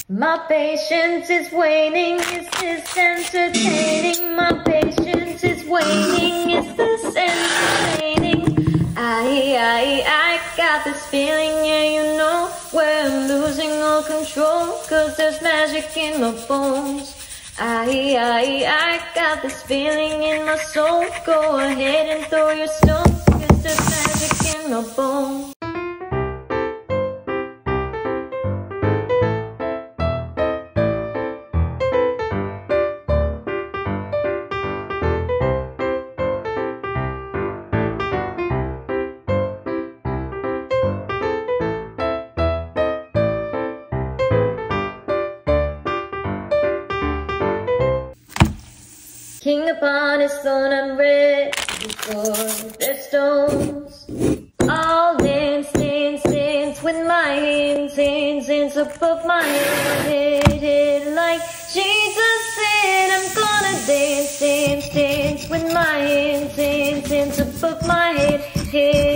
My patience is waning, is this entertaining? My patience is waning, is this entertaining? I got this feeling, yeah, you know, where I'm losing all control, cause there's magic in my bones. I got this feeling in my soul, go ahead and throw your stones, cause there's magic in my bones. King upon his throne, I'm ready for their stones. All dance, dance, dance with my hands, hands, hands above my head, like Jesus said. I'm gonna dance, dance, dance with my hands, hands, hands above my head.